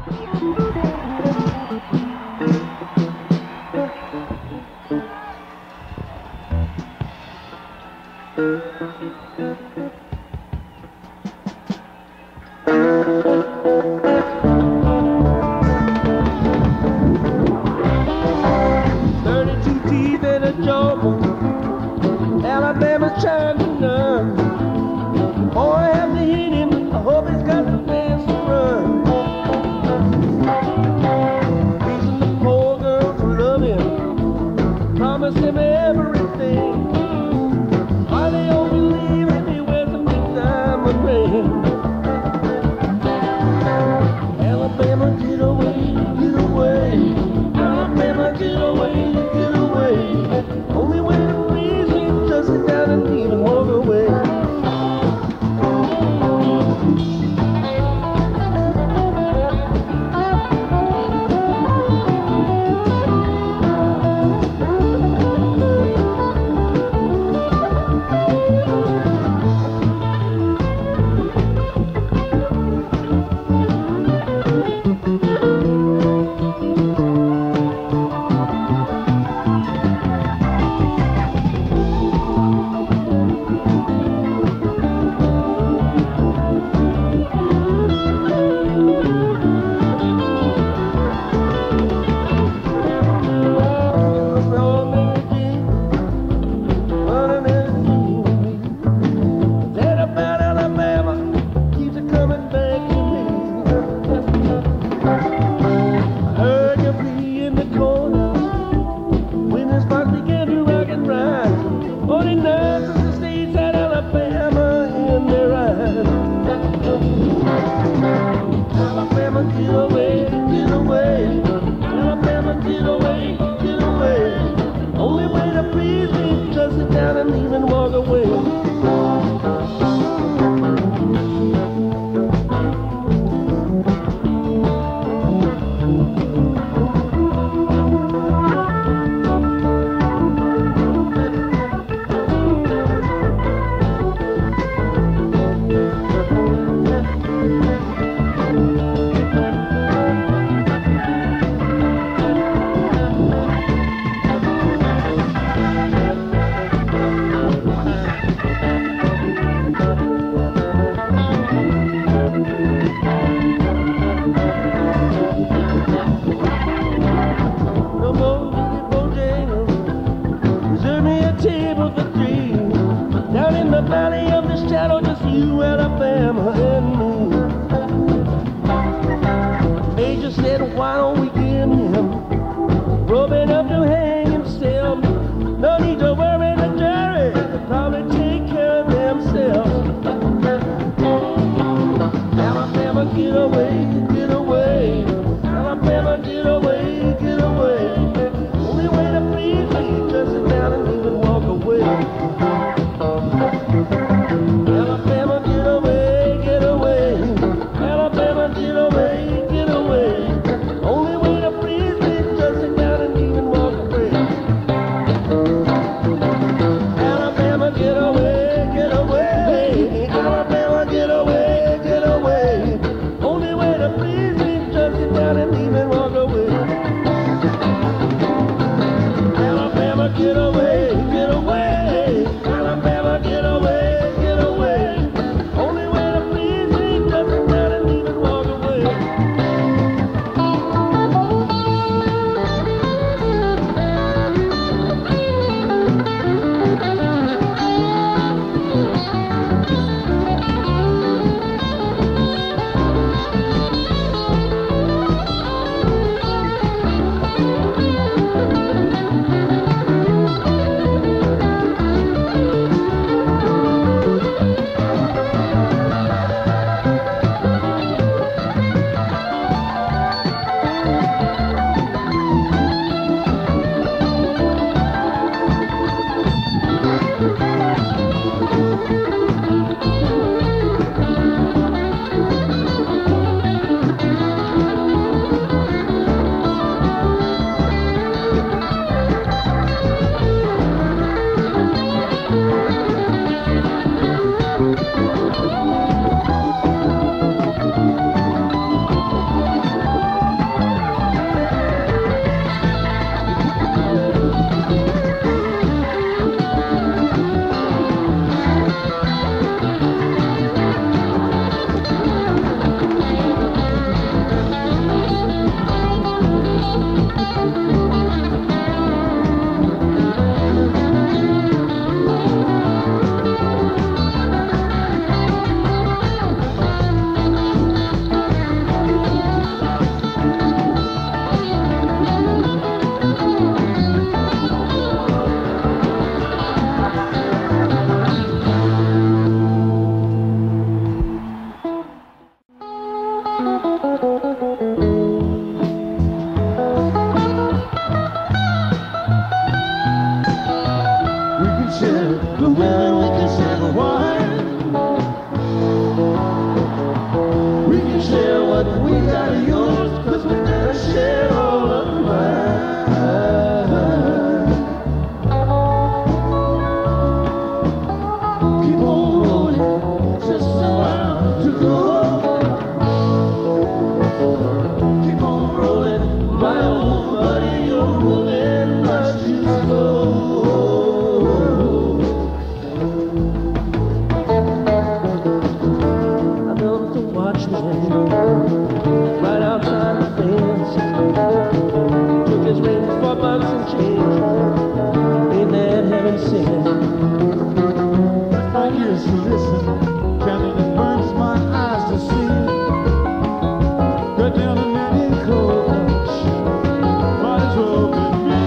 Alabama's trying to learn. Boy, I have to hit him. I hope he's got the fence to run. Reason the poor girls love him. Promise him everything. Why they only leave if he wears a big diamond ring? Alabama, get away, get away. Alabama, get away, get away. Only way to please me, just sit down and leave and walk away. Keep on rolling, my old buddy, you're moving much too slow. I built the watchman right outside the fence. Took his ring for bucks and change. Ain't that heaven sent? My ears to listen, counting it burns my eyes to see. Right down the netting coach, might as well be me.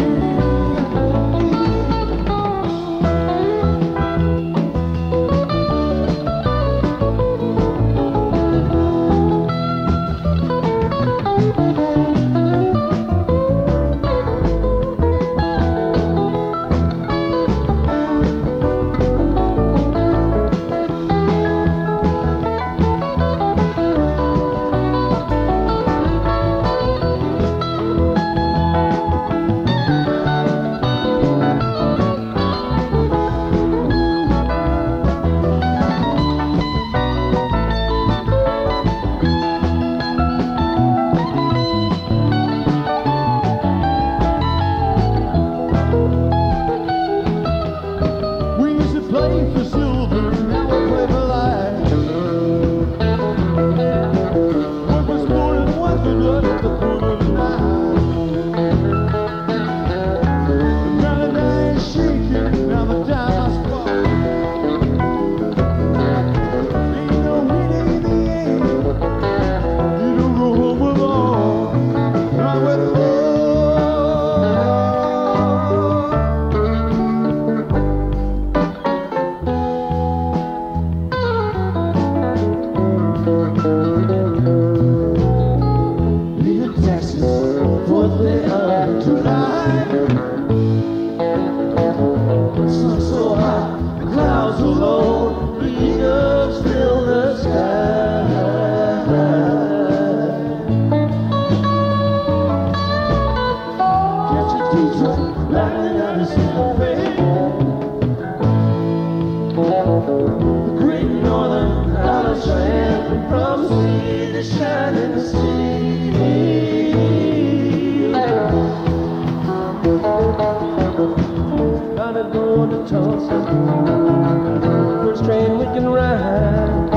Play for silver, now we play for life. What was born and what was not at the point of life. Now the die is shaking, now the die must fall. Ain't no winning in the end. You don't go home alone, not with love. Sun so hot, the clouds so low, the eagles fill the sky. Catch a teacher, lightning out of Santa Fe. The great northern island strand, from sea to shining sea. Gotta go to Tulsa, first train we can ride.